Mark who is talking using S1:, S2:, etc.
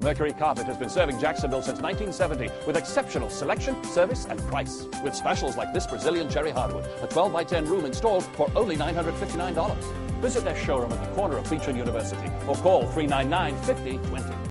S1: Mercury Carpet has been serving Jacksonville since 1970 with exceptional selection, service, and price. With specials like this Brazilian cherry hardwood, a 12x10 room installed for only $959. Visit their showroom at the corner of Beach and University or call 399-5020.